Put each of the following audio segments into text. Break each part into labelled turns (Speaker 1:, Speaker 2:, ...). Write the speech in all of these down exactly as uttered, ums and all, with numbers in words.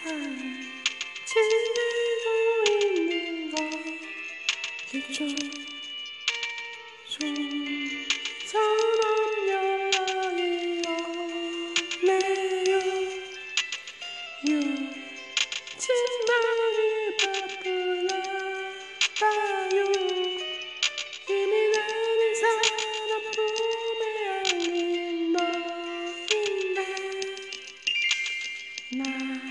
Speaker 1: 지내고 있는 거겠죠. 좀처럼 연락이 오네요. 요즘 많이 바쁘나 봐요. 이미 나는 사람 품에 안긴 너인데 나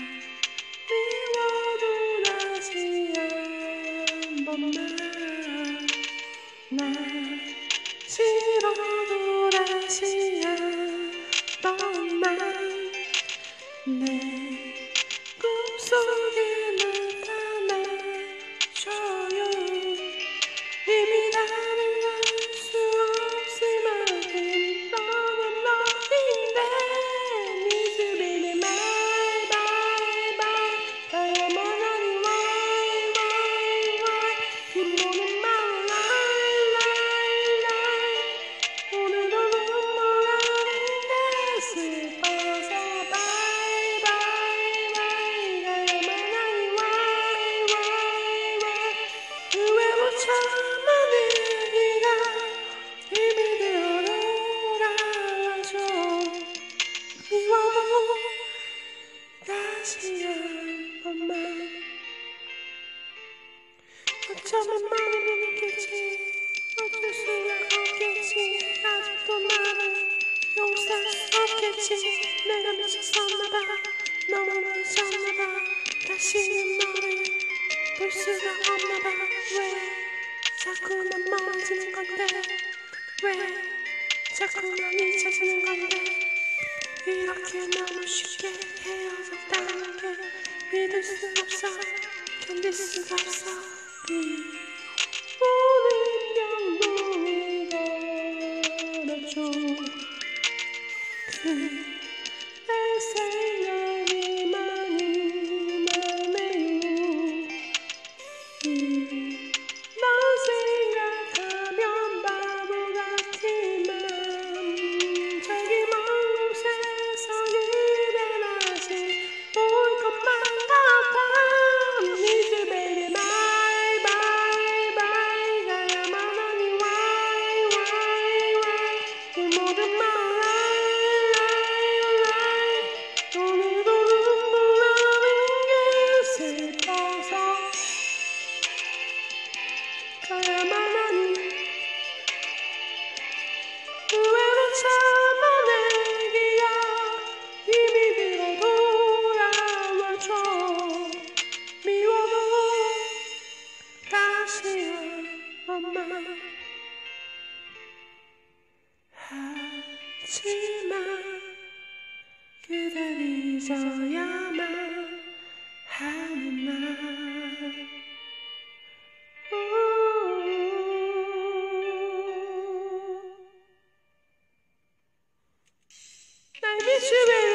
Speaker 1: 미워도 다시 한 번만 나 싫어도 다시 한 번만 내 꿈속에 나타나줘요. 이미 나는 알 수 없을 만큼 너는 너인데 Need you baby bye bye bye 다야만 하니 why why why 뒷모는 말 lie lie lie 오늘도 눈물 아닌데 슬퍼서 bye bye bye 다야만 하니 why why why 왜 못 참아 내가 이미 되어돌아와줘. 미워도 다시 한 번만 어쩌면 많이 믿겠지 어쩔 수야 없겠지 아직도 나를 용서할 수 없겠지 내가 미쳤었나봐 너무 늦었나봐 다시는 너를 볼 수가 없나봐 왜 자꾸만 멀어지는 건데 왜 자꾸만 잊혀지는 건데 이렇게 너무 쉽게 헤어졌다는 게 믿을 수 없어 견딜 수가 없어 오늘 병동에 걸어줘 그대 생각이 많이 나네요 널 생각하면 바보 같지만 저기 먼 곳에서 그대 다시 올 것만 같아 Need you baby bye bye bye 가야만 하니 why why why 그 모든 말 lie lie lie 오늘도 눈물 나는 게 슬퍼서 가야만 하니 후회로 참아 내기야 이미 들어 돌아와줘 미워도 다시 한 번만 하지만 그댈 잊어야만 하는 날 I miss you, baby.